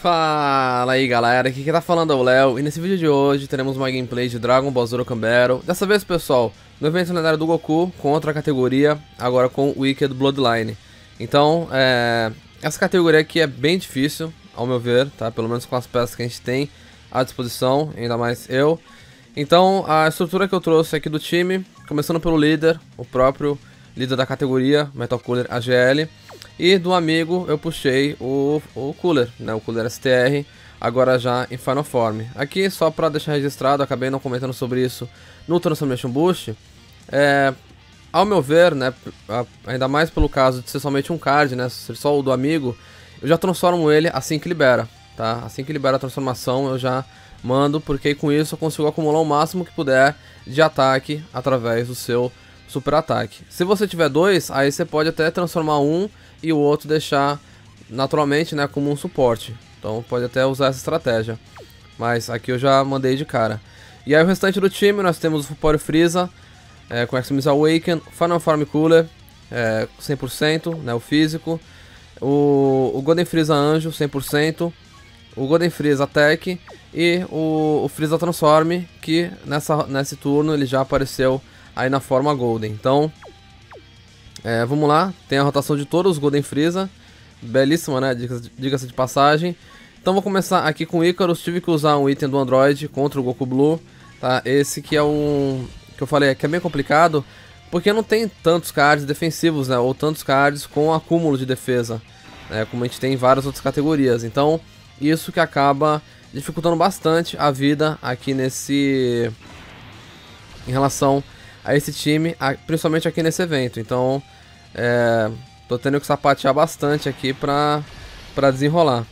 Fala aí galera, aqui quem tá falando é o Léo, e nesse vídeo de hoje teremos uma gameplay de Dragon Ball Dokkan Battle. Dessa vez, pessoal, no evento lendário do Goku, com outra categoria, agora com Wicked Bloodline. Então, essa categoria aqui é bem difícil, ao meu ver, tá? Pelo menos com as peças que a gente tem à disposição, ainda mais eu. Então, a estrutura que eu trouxe aqui do time, começando pelo líder, o próprio líder da categoria, Metal Cooler AGL. E do amigo eu puxei o Cooler, né, o Cooler STR, agora já em Final Form. Aqui, só para deixar registrado, acabei não comentando sobre isso no Transformation Boost. Ao meu ver, né, ainda mais pelo caso de ser somente um card, né, ser só o do amigo, eu já transformo ele assim que libera, tá? Assim que libera a transformação eu já mando, porque com isso eu consigo acumular o máximo que puder de ataque através do seu super ataque. Se você tiver dois, aí você pode até transformar um e o outro deixar naturalmente, né, como um suporte. Então pode até usar essa estratégia. Mas aqui eu já mandei de cara. E aí o restante do time nós temos o Vaporeon Frieza com Extremis Awaken, Final Form Cooler 100%, né, o físico. O Golden Frieza Anjo 100%. O Golden Frieza Tech e o Frieza Transform, que nesse turno ele já apareceu aí na forma Golden. Então vamos lá, tem a rotação de todos os Golden Frieza, belíssima, né, diga-se de passagem. Então vou começar aqui com o Icarus. Tive que usar um item do Android contra o Goku Blue, tá? Esse que é um, que eu falei, que é bem complicado, porque não tem tantos cards defensivos, né, ou tantos cards com acúmulo de defesa, né, como a gente tem em várias outras categorias. Então isso que acaba dificultando bastante a vida aqui em relação a esse time, principalmente aqui nesse evento. Então tô tendo que sapatear bastante aqui pra desenrolar.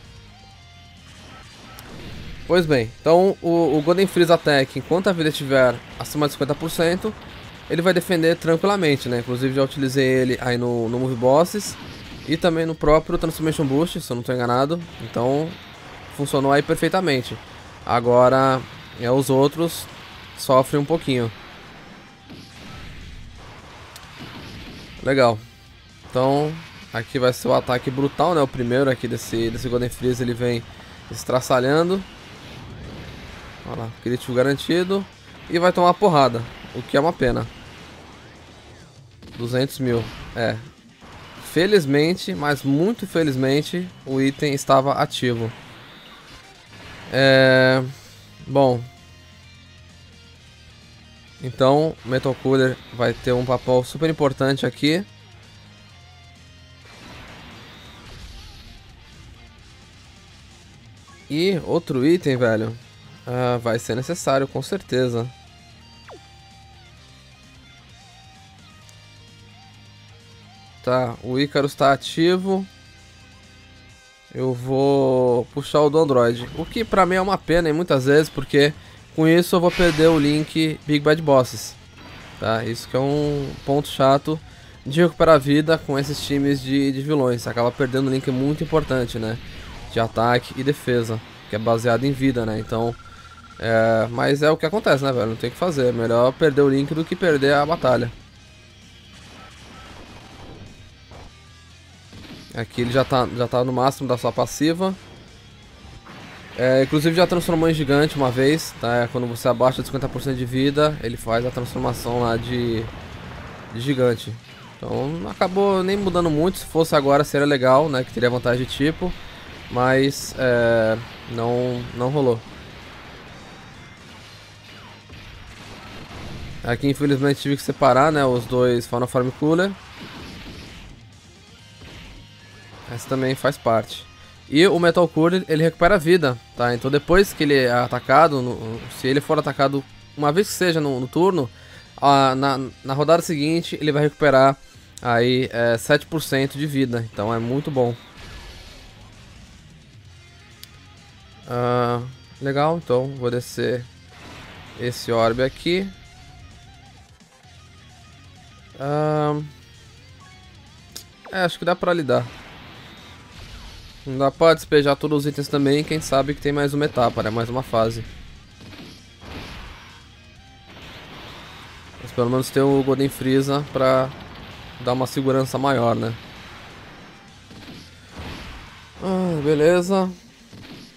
Pois bem, então o Golden Frieza Tech, enquanto a vida estiver acima de 50%, ele vai defender tranquilamente, né? Inclusive já utilizei ele aí no Move Bosses e também no próprio Transformation Boost, se eu não estou enganado. Então funcionou aí perfeitamente. Agora os outros sofrem um pouquinho. Legal. Então aqui vai ser o ataque brutal, né? O primeiro aqui desse Golden Frieza, ele vem estraçalhando. Olha lá, crítico garantido. E vai tomar porrada, o que é uma pena. 200 mil. Felizmente, mas muito felizmente, o item estava ativo. Bom. Então, Metal Cooler vai ter um papel super importante aqui. E outro item, velho, vai ser necessário, com certeza. Tá, o Icarus está ativo. Eu vou puxar o do Android, o que pra mim é uma pena, e muitas vezes, porque com isso eu vou perder o link Big Bad Bosses, tá? Isso que é um ponto chato de recuperar a vida com esses times de vilões. Você acaba perdendo um link muito importante, né? De ataque e defesa, que é baseado em vida, né? Então, mas é o que acontece, né, velho? Não tem o que fazer. É melhor perder o link do que perder a batalha. Aqui ele já tá no máximo da sua passiva. Inclusive já transformou em gigante uma vez, tá? Quando você abaixa de 50% de vida, ele faz a transformação lá de gigante. Então acabou nem mudando muito. Se fosse agora seria legal, né? Que teria vantagem de tipo. Mas não rolou. Aqui infelizmente tive que separar, né, os dois Final Form Cooler. Essa também faz parte. E o Metal Cooler, ele recupera a vida, tá? Então depois que ele é atacado, se ele for atacado uma vez que seja no turno, na rodada seguinte ele vai recuperar aí 7% de vida. Então é muito bom. Legal, então vou descer esse orbe aqui. Acho que dá pra lidar. Não dá pra despejar todos os itens também, quem sabe que tem mais uma etapa, né? Mais uma fase. Mas pelo menos tem o Golden Frieza pra dar uma segurança maior, né? Beleza.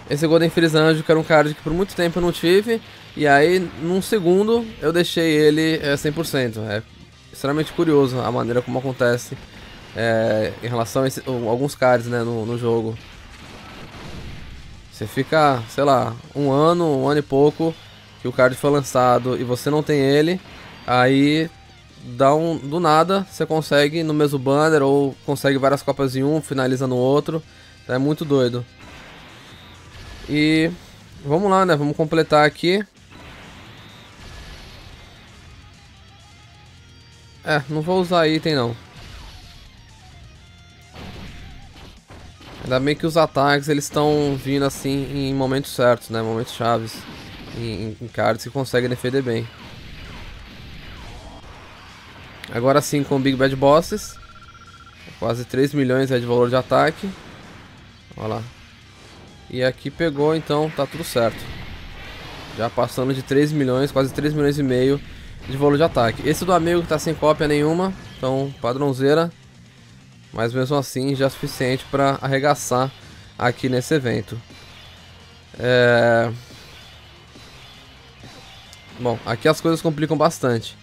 Esse Golden Freeza Anjo, que era um card que por muito tempo eu não tive. E aí, num segundo, eu deixei ele 100%. É extremamente curioso a maneira como acontece em relação a alguns cards, né, no jogo. Você fica, sei lá, um ano e pouco que o card foi lançado e você não tem ele. Aí, do nada, você consegue no mesmo banner ou consegue várias cópias em um, finaliza no outro. É muito doido. E vamos lá, né? Vamos completar aqui. Não vou usar item não. Ainda bem que os ataques eles estão vindo assim em momentos certos, né? Momentos chaves. Em cards que conseguem defender bem. Agora sim com o Big Bad Bosses. Quase 3 milhões de valor de ataque. Olha lá. E aqui pegou, então tá tudo certo. Já passando de 3 milhões, quase 3 milhões e meio de valor de ataque. Esse do amigo que tá sem cópia nenhuma, então padrãozeira. Mas mesmo assim já é suficiente para arregaçar aqui nesse evento. Bom, aqui as coisas complicam bastante.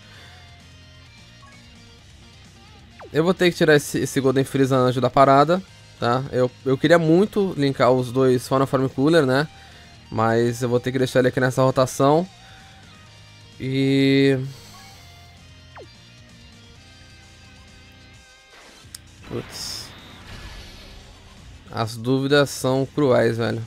Eu vou ter que tirar esse Golden Freeza Anjo da parada, tá? Eu queria muito linkar os dois Final Form Cooler, né? Mas eu vou ter que deixar ele aqui nessa rotação. E... putz. As dúvidas são cruéis, velho.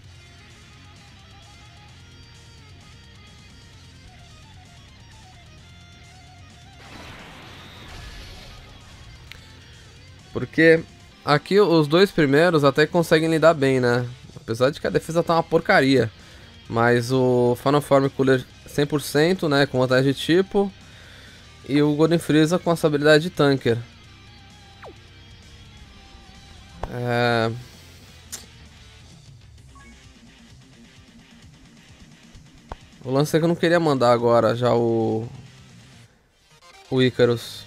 Porque aqui os dois primeiros até conseguem lidar bem, né? Apesar de que a defesa tá uma porcaria. Mas o Final Form Cooler 100%, né? Com vantagem de tipo. E o Golden Freeza com essa habilidade de tanker. O lance é que eu não queria mandar agora já o Icarus.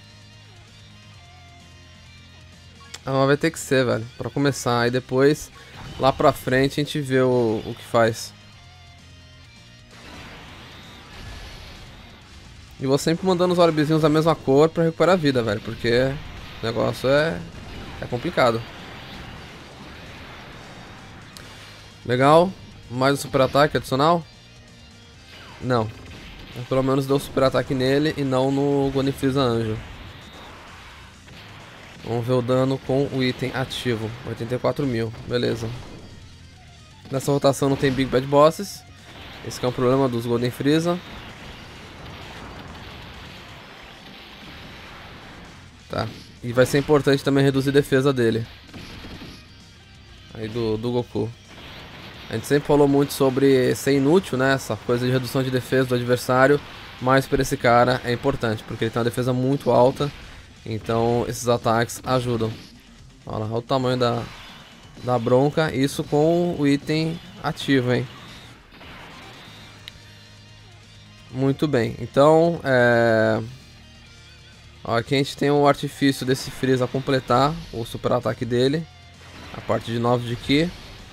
Mas vai ter que ser, velho, pra começar. Aí depois, lá pra frente, a gente vê o que faz. E vou sempre mandando os orbzinhos da mesma cor pra recuperar a vida, velho. Porque o negócio é complicado. Legal. Mais um super ataque adicional? Não. Mas pelo menos deu super ataque nele e não no Golden Freeza Anjo. Vamos ver o dano com o item ativo. 84 mil. Beleza. Nessa rotação não tem Big Bad Bosses. Esse que é um problema dos Golden Freeza. Tá. E vai ser importante também reduzir a defesa dele. Aí do Goku. A gente sempre falou muito sobre ser inútil, né? Essa coisa de redução de defesa do adversário. Mas para esse cara é importante, porque ele tem uma defesa muito alta. Então esses ataques ajudam. Olha o tamanho da bronca. Isso com o item ativo, hein? Muito bem. Então, aqui a gente tem o artifício desse Freeza completar o super ataque dele. A parte de 9 de Ki.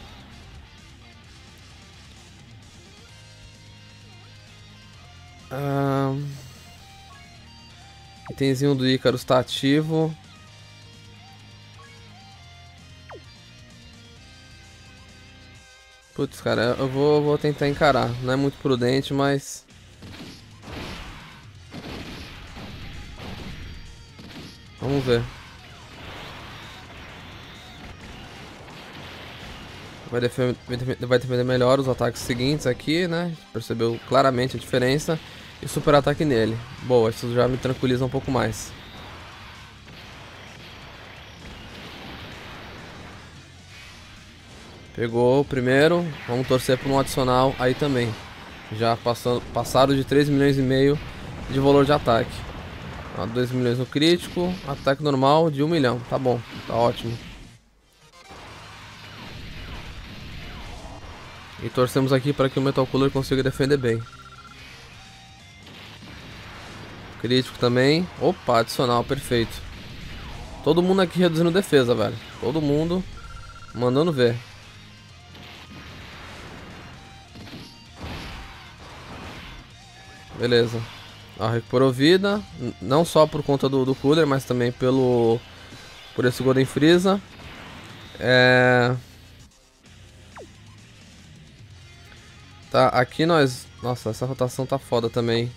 Itemzinho do Icarus está ativo. Putz, cara, eu vou tentar encarar. Não é muito prudente, mas... vamos ver. Vai defender melhor os ataques seguintes aqui, né? Percebeu claramente a diferença. E super ataque nele. Boa, isso já me tranquiliza um pouco mais. Pegou o primeiro. Vamos torcer por um adicional aí também. Já passaram de 3 milhões e meio de valor de ataque. 2 milhões no crítico. Ataque normal de 1 milhão. Tá bom, tá ótimo. E torcemos aqui para que o Metal Cooler consiga defender bem. Crítico também. Opa, adicional, perfeito. Todo mundo aqui reduzindo defesa, velho. Todo mundo mandando ver. Beleza. Ó, recuperou vida. Não só por conta do cooler, mas também por esse Golden Frieza. Tá, aqui nós... Nossa, essa rotação tá foda também.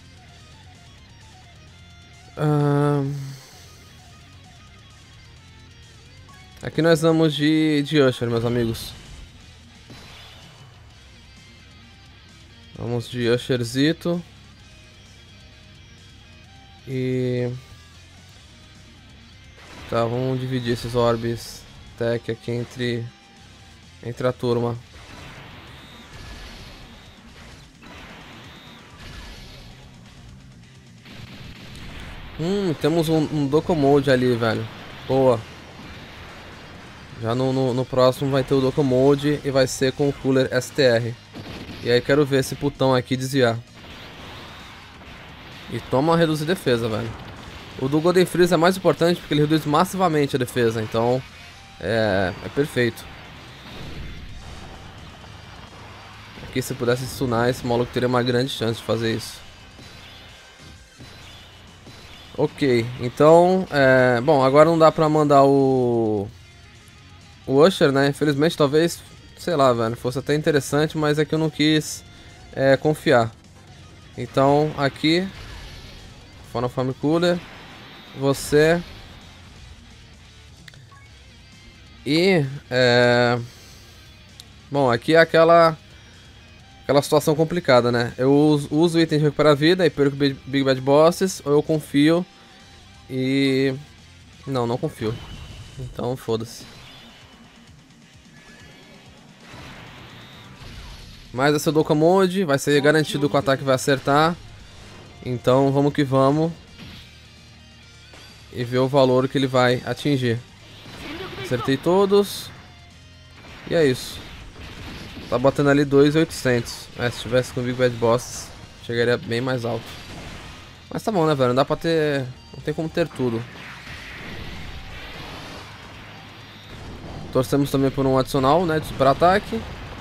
Aqui nós vamos de Usher, meus amigos. Vamos de Usherzito. E... Tá, vamos dividir esses orbes tech aqui entre a turma. Temos um Docomode ali, velho. Boa. Já no próximo vai ter o Docomode e vai ser com o Cooler STR. E aí quero ver esse putão aqui desviar. E toma reduzir defesa, velho. O do Golden Frieza é mais importante porque ele reduz massivamente a defesa, então é perfeito. Aqui se pudesse stunar, esse maluco teria uma grande chance de fazer isso. Ok, então, bom, agora não dá pra mandar o Usher, né? Infelizmente, talvez, sei lá, velho, fosse até interessante, mas é que eu não quis confiar. Então, aqui, Final Form Cooler, você e bom, aqui é aquela situação complicada, né? Eu uso o item de recuperar vida e perco Big Bad Bosses, ou eu confio e... Não confio. Então foda-se. Mas esse Docomode vai ser garantido que o ataque vai acertar. Então vamos que vamos. E ver o valor que ele vai atingir. Acertei todos. E é isso. Tá batendo ali 2.800. Se tivesse com o Big Bad Boss, chegaria bem mais alto. Mas tá bom, né, velho? Não dá pra ter... Não tem como ter tudo. Torcemos também por um adicional, né, de super ataque.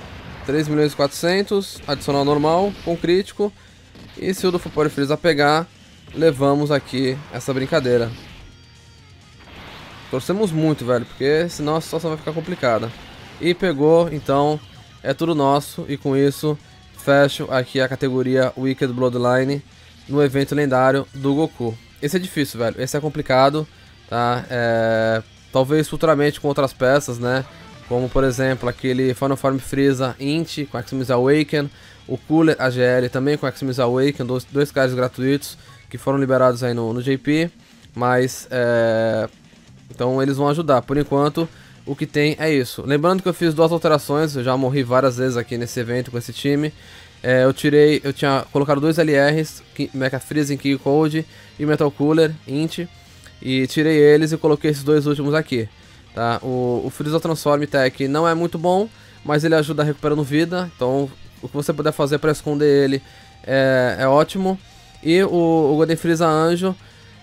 3.400.000. Adicional normal, com crítico. E se o do Power Freeza pegar, levamos aqui essa brincadeira. Torcemos muito, velho, porque senão a situação vai ficar complicada. E pegou, então é tudo nosso. E com isso, fecho aqui a categoria Wicked Bloodline no evento lendário do Goku. Esse é difícil, velho, esse é complicado, tá? Talvez futuramente com outras peças, né? Como, por exemplo, aquele Final Form Frieza Int com Extremis Awaken. O Cooler AGL também com Extremis Awaken, dois cards gratuitos que foram liberados aí no JP. Mas, então eles vão ajudar. Por enquanto, o que tem é isso. Lembrando que eu fiz duas alterações, eu já morri várias vezes aqui nesse evento com esse time. Eu tinha colocado dois LRs, Mecha Freezing King Code e Metal Cooler Int. E tirei eles e coloquei esses dois últimos aqui. Tá? O Freeza Transform Tech não é muito bom, mas ele ajuda recuperando vida. Então o que você puder fazer para esconder ele é ótimo. E o Golden Frieza Anjo,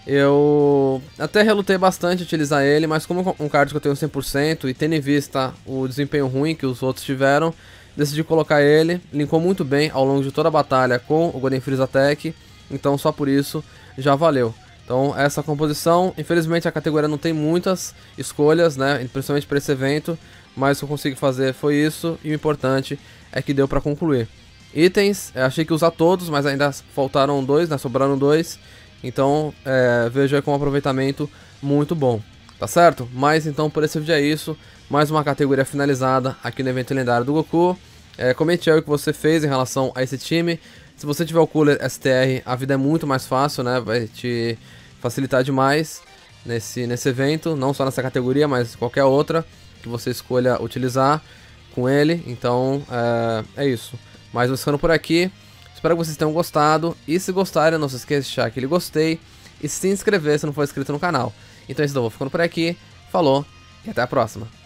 eu até relutei bastante em utilizar ele, mas como um card que eu tenho 100% e tendo em vista o desempenho ruim que os outros tiveram, decidi colocar ele. Linkou muito bem ao longo de toda a batalha com o Golden Frieza Tech, então só por isso já valeu. Então essa composição, infelizmente a categoria não tem muitas escolhas, né, principalmente para esse evento, mas o que eu consegui fazer foi isso, e o importante é que deu para concluir. Itens, eu achei que ia usar todos, mas ainda faltaram dois, né, sobraram dois, então vejo aí com um aproveitamento muito bom, tá certo? Mas então por esse vídeo é isso, mais uma categoria finalizada aqui no evento lendário do Goku. Comente aí o que você fez em relação a esse time. Se você tiver o Cooler STR, a vida é muito mais fácil, né? Vai te facilitar demais nesse evento, não só nessa categoria, mas qualquer outra que você escolha utilizar com ele. Então, é isso. Mas vou ficando por aqui. Espero que vocês tenham gostado. E se gostarem, não se esqueça de deixar aquele gostei e se inscrever se não for inscrito no canal. Então é isso, eu vou ficando por aqui. Falou e até a próxima.